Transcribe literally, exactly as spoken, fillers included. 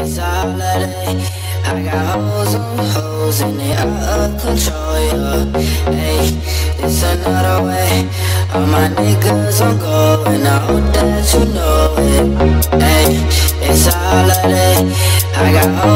It's holiday. I got hoes on hoes and they out of control, yeah. Hey, it's another way. All my niggas on go and I hope that you know it. Hey, it's a holiday. I got hoes